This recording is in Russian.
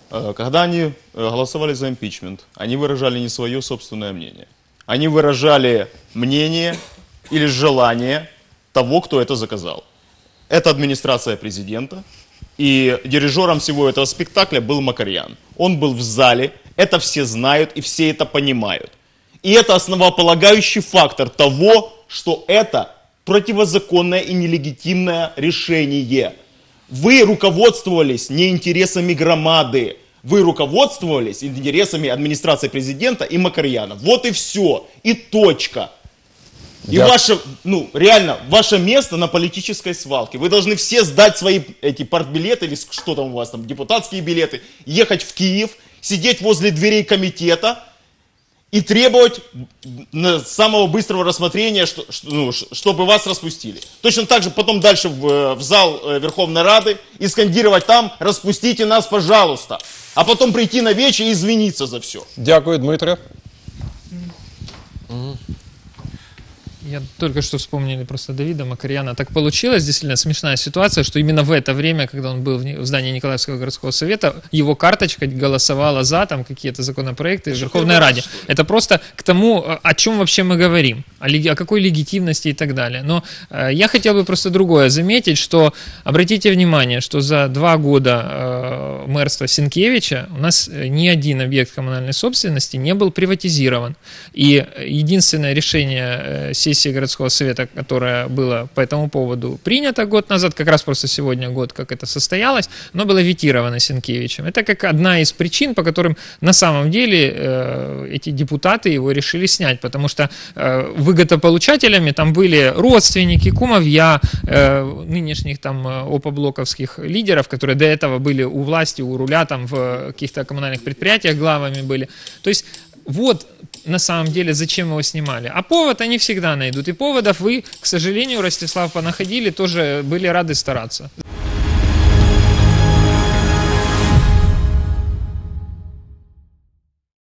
Когда они голосовали за импичмент, они выражали не свое собственное мнение. Они выражали мнение или желание того, кто это заказал. Это администрация президента. И дирижером всего этого спектакля был Макарьян. Он был в зале, это все знают и все это понимают. И это основополагающий фактор того, что это противозаконное и нелегитимное решение. Вы руководствовались не интересами громады, вы руководствовались интересами администрации президента и Макарьяна. Вот и все, и точка. И ваше, реально, ваше место на политической свалке. Вы должны все сдать свои эти партбилеты, или что там у вас там, депутатские билеты, ехать в Киев, сидеть возле дверей комитета и требовать самого быстрого рассмотрения, чтобы вас распустили. Точно так же потом дальше в зал Верховной Рады и скандировать там: распустите нас, пожалуйста. А потом прийти на вечер и извиниться за все. Дякую, Дмитре. Я только что вспомнили просто Давида Макарьяна. Так получилось, действительно смешная ситуация, что именно в это время, когда он был в здании Николаевского городского совета, его карточка голосовала за там какие-то законопроекты в Верховной Раде. Это просто к тому, о чем вообще мы говорим, о какой легитимности и так далее. Но я хотел бы просто другое заметить, что обратите внимание, что за 2 года мэрства Сенкевича у нас ни один объект коммунальной собственности не был приватизирован. И единственное решение сессии городского совета, которое было по этому поводу принято год назад, как раз просто сегодня год, как это состоялось, оно было ветировано Сенкевичем. Это как одна из причин, по которым на самом деле эти депутаты его решили снять, потому что выгодополучателями там были родственники, кумовья нынешних там опоблоковских лидеров, которые до этого были у власти, у руля, там в каких-то коммунальных предприятиях главами были. То есть вот на самом деле зачем его снимали. А повод они всегда найдут. И поводов вы, к сожалению, Ростислав, понаходили, тоже были рады стараться.